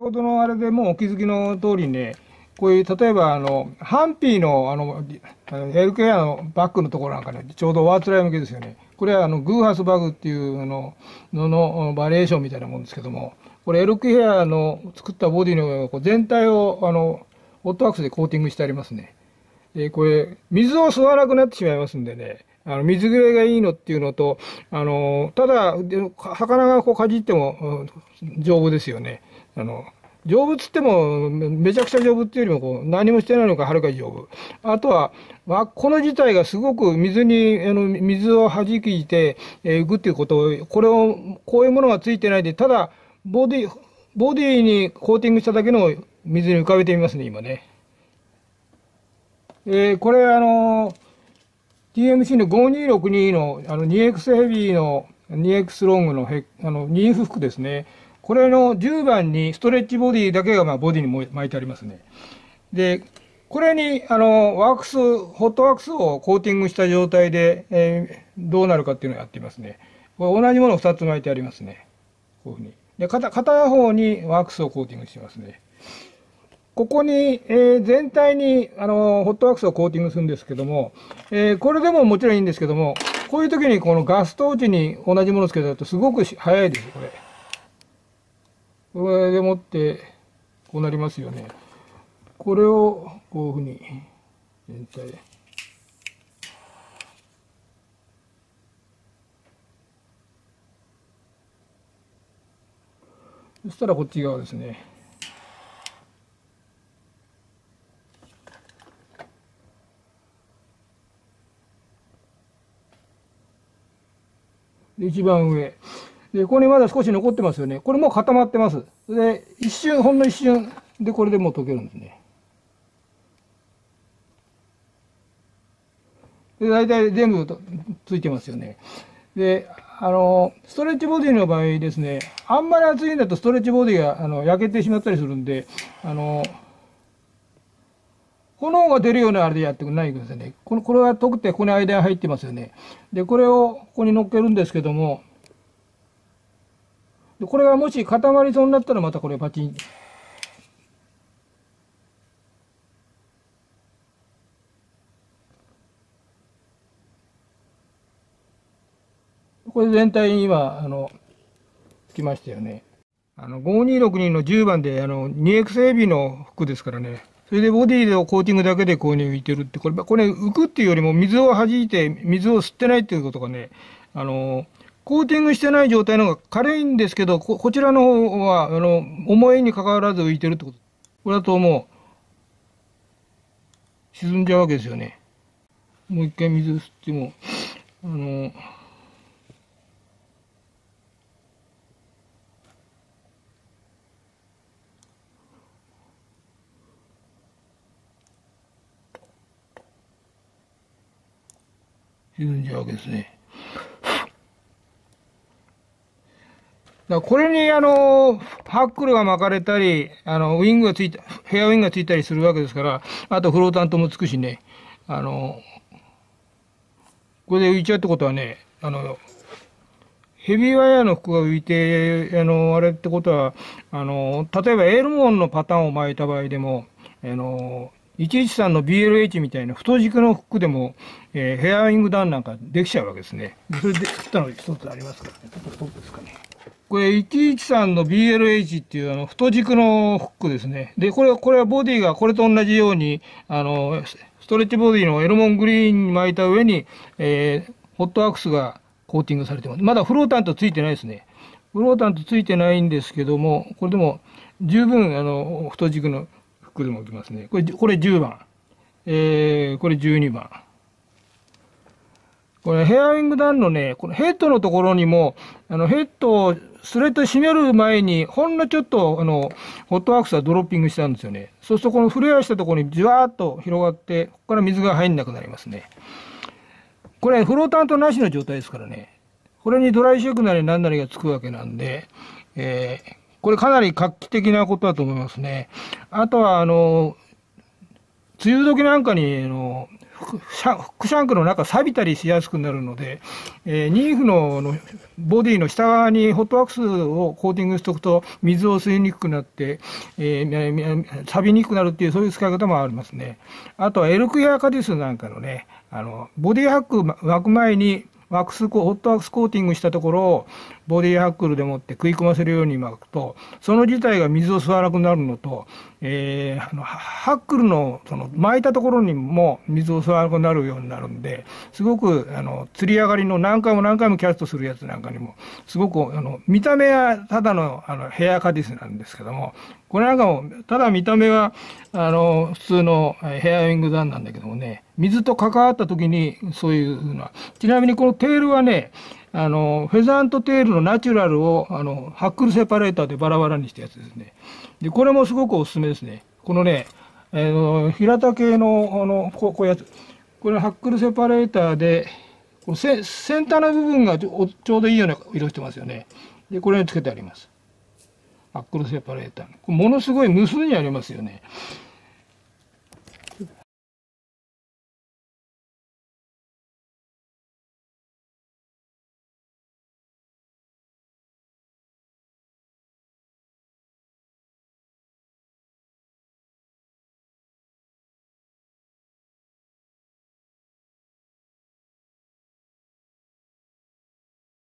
ほどのあれでもうお気づきの通りね、こういう、例えば、ハンピーの、ヘルケアのバッグのところなんかね、ちょうどワーツライ向けですよね。これは、グーハスバグっていう、のバリエーションみたいなもんですけども、これ、エルクヘアの作ったボディのこう全体を、オットワークスでコーティングしてありますね。これ、水を吸わなくなってしまいますんでね、水切れがいいのっていうのと、ただ、魚がこうかじっても、丈夫ですよね。丈夫っつっても、めちゃくちゃ丈夫っていうよりも、こう、何もしてないのがはるかに丈夫。あとは、この自体がすごく水を弾いて、浮くっていうことを、こういうものがついてないで、ただ、ボディにコーティングしただけの水に浮かべてみますね、今ね。これ、TMC の5262の、2X ヘビーの 2X ロングの2フックですね。これの10番にストレッチボディだけがボディに巻いてありますね。で、これにホットワークスをコーティングした状態で、どうなるかっていうのをやってみますね。これ同じものを2つ巻いてありますね。こういうふうに。で、片方にワークスをコーティングしてますね。ここに、全体にホットワークスをコーティングするんですけども、これでももちろんいいんですけども、こういう時にこのガストーチに同じものをつけたとすごく早いです、これ。これでもって、こうなりますよね。これを、こういうふうに、全体で。そしたらこっち側ですね。で、一番上。で、ここにまだ少し残ってますよね。これもう固まってます。で、ほんの一瞬でこれでもう溶けるんですね。で、大体全部ついてますよね。で、ストレッチボディの場合ですね、あんまり熱いんだとストレッチボディが焼けてしまったりするんで、炎が出るようなあれでやってくれないでくださいね。これが溶けてここに間に入ってますよね。で、これをここに乗っけるんですけども、でこれがもし固まりそうになったらまたこれパチン。これ全体に今、つきましたよね。5262の10番で、2XAB の服ですからね。それでボディのコーティングだけでこうに浮いてるって、これ浮くっていうよりも水を弾いて、水を吸ってないっていうことがね、コーティングしてない状態の方が軽いんですけど、こちらの方は、重いに関わらず浮いてるってこと。これだともう、沈んじゃうわけですよね。もう一回水吸っても、沈んじゃうわけですね。だからこれにハックルが巻かれたり、ウィングがついた、ヘアウィングがついたりするわけですから、あとフロータントもつくしね、これで浮いちゃうってことはね、ヘビーワイヤーの服が浮いて、あれってことは、例えばエールモンのパターンを巻いた場合でも、113の BLH みたいな太軸のフックでも、ヘアウィングダウンなんかできちゃうわけですね。それで作ったの一つありますからね。どうですかね。これ113の BLH っていう太軸のフックですね。で、これはボディがこれと同じように、ストレッチボディのエルモングリーンに巻いた上に、ホットワークスがコーティングされてます。まだフロータントついてないですね。フロータントついてないんですけども、これでも十分太軸のフックでも浮きますね。これ10番。これ12番。これヘアウィングダウンのね、このヘッドのところにも、ヘッドをスレッド締める前に、ほんのちょっと、ホットワークスはドロッピングしたんですよね。そうするとこのフレアしたところにじわーっと広がって、ここから水が入んなくなりますね。これフロータントなしの状態ですからね。これにドライシェイクなり何なりがつくわけなんで、これかなり画期的なことだと思いますね。あとは、梅雨時なんかに、 クシャンクの中錆びたりしやすくなるので、ニーフのボディの下側にホットワックスをコーティングしておくと水を吸いにくくなって、錆びにくくなるっていうそういう使い方もありますね。あとはエルクやカディスなんかのね、ボディハック巻く前にホットワックスコーティングしたところをボディハックルでもって食い込ませるように巻くと、その自体が水を吸わなくなるのと、ハックルのその巻いたところにも水を吸わなくなるようになるんで、すごく釣り上がりの何回も何回もキャストするやつなんかにもすごく見た目はただのヘアカディスなんですけども、これなんかもただ見た目は普通のヘアウィングダウンなんだけどもね、水と関わった時にそういうふうな。ちなみにこのテールはね、フェザントテールのナチュラルをハックルセパレーターでバラバラにしたやつですね。でこれもすごくおすすめですね。このね、平田系のこういうやつ、これハックルセパレーターでこの先端の部分がちょうどいいような色してますよね。でこれにつけてあります。ハックルセパレーター、ものすごい無数にありますよね。